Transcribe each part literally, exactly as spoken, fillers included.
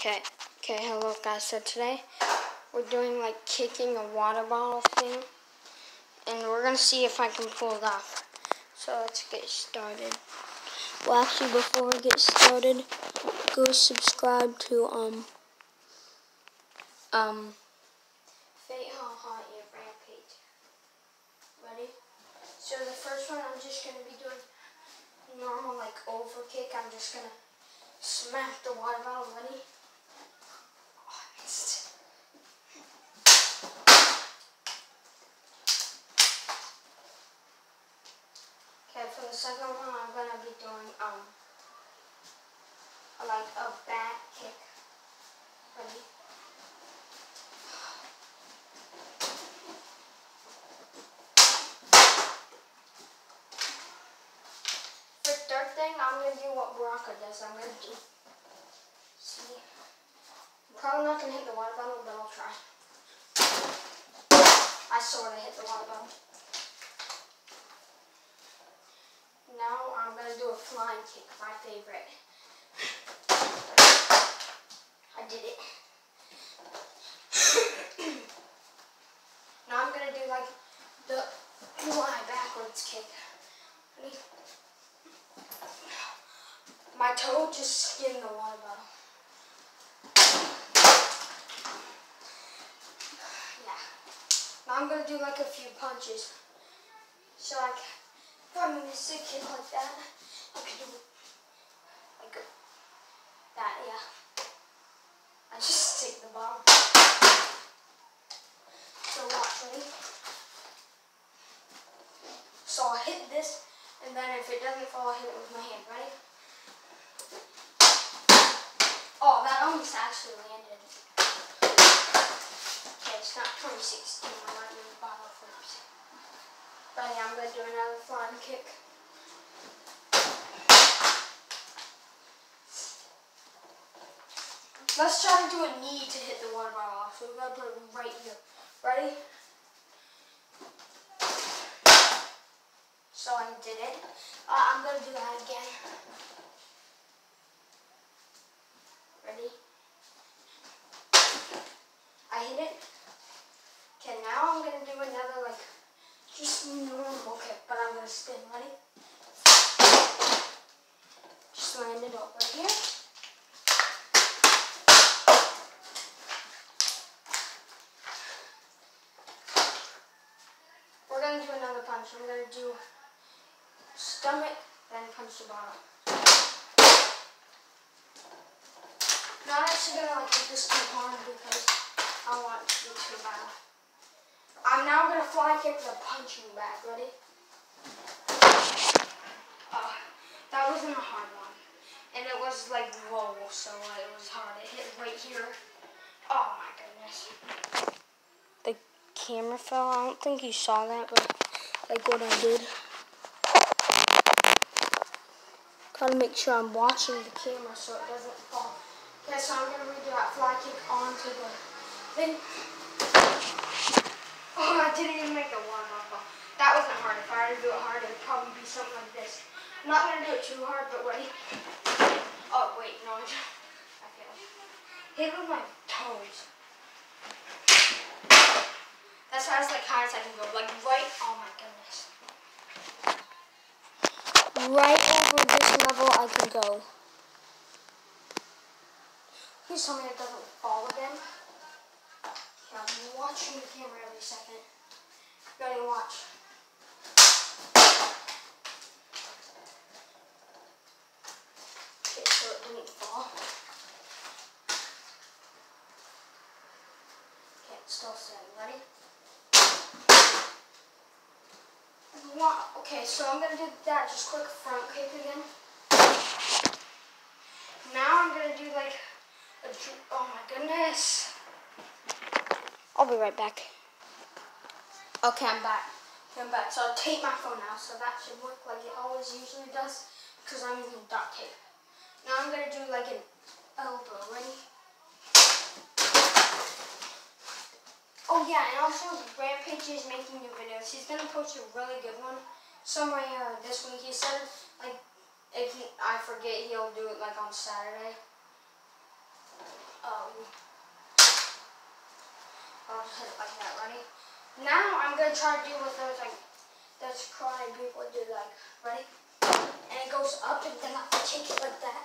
Okay, okay, hello guys. So today we're doing like kicking a water bottle thing, and we're gonna see if I can pull it off. So let's get started. Well, actually, before we get started, go subscribe to um um Fate Ha Ha Your Rampage. Ready? So the first one, I'm just gonna be doing normal like over kick. I'm just gonna smack the water bottle. Ready? Okay, for the second one, I'm gonna be doing um like a back kick. Ready? For the third thing, I'm gonna do what Baraka does. I'm gonna do. See, I'm probably not gonna hit the water bottle, but I'll try. I sort of hit the water bottle. Now I'm gonna do a flying kick, my favorite. I did it. Now I'm gonna do like the fly backwards kick. Ready? My toe just skinned the water bottle. Yeah. Now I'm gonna do like a few punches. So like, if I'm in a sick kick like that, I can do like that, yeah. I just take the ball. So watch, ready? So I'll hit this, and then if it doesn't fall, I'll hit it with my hand. Ready? Oh, that almost actually landed. Okay, it's not twenty sixteen. I'm not doing bottle flips. But yeah, I'm going to do another flying kick. Let's try to do a knee to hit the water bottle off. So we're going to put it right here. Ready? So I did it. Uh, I'm going to do that again. Ready? I hit it. Okay, now I'm going to do another, like, just normal kick, but I'm going to spin. Ready? Just land it over here. We're going to do another punch. I'm going to do stomach, then punch the bottom. Not actually going to like hit this too hard because I don't want it to be too bad. I'm now going to fly kick the punching bag. Ready? Uh, that wasn't a hard one. And it was like low, so uh, it was hard. It hit right here. Oh my goodness. The camera fell. I don't think you saw that, but like what I did. Gotta make sure I'm watching the camera so it doesn't fall. Okay, so I'm gonna redo that fly kick onto the thing. Oh, I didn't even make the water bottle. That wasn't hard. If I were to do it hard, it would probably be something like this. I'm not gonna do it too hard, but ready? Oh wait, no, I failed. Hit it with my toes. That's how it's like high as I can go. Like right, oh my goodness. Right over this level I can go. Please tell me it doesn't fall again. Okay, I'm watching the camera every second. Ready, watch. Okay, so it didn't fall. Okay, it's still sitting. Ready? Okay, so I'm going to do that just quick front kick again. Now I'm going to do like a, oh my goodness. I'll be right back. Okay, I'm back. Okay, I'm back. So I'll tape my phone now, so that should work like it always usually does, because I'm using duct tape. Now I'm going to do like an elbow. Ready? Oh yeah, and also Rampage is making new videos. He's going to post a really good one somewhere uh, this week. He said, like, if he, I forget, he'll do it like on Saturday. I'll just hit it like that. Ready? Now I'm gonna try to do what those like those karate people do. Like, ready? And it goes up, and then I take it like that.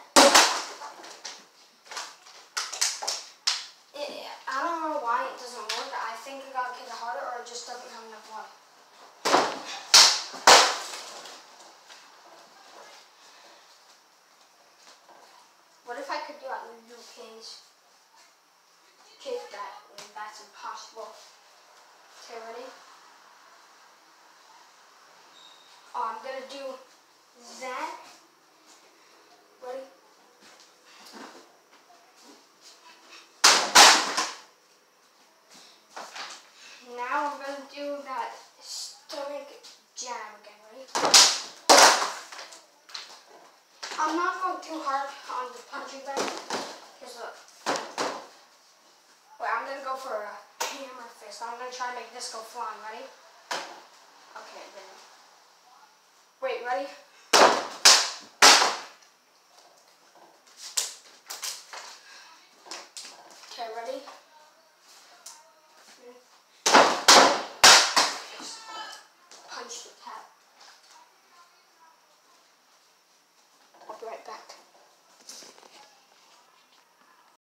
It, I don't know why it doesn't work. I think I gotta get it harder, or it just doesn't have enough water. What if I could do it with Liu Kang's kick that? That's impossible. Okay, ready? Oh, I'm gonna do that. Ready? Now I'm gonna do that stomach jab again. Ready? I'm not going too hard on the punching bag. Because look. Wait, I'm gonna go for a hammer fist. I'm gonna try to make this go flying. Ready? Okay, then. Wait, ready? Okay, ready?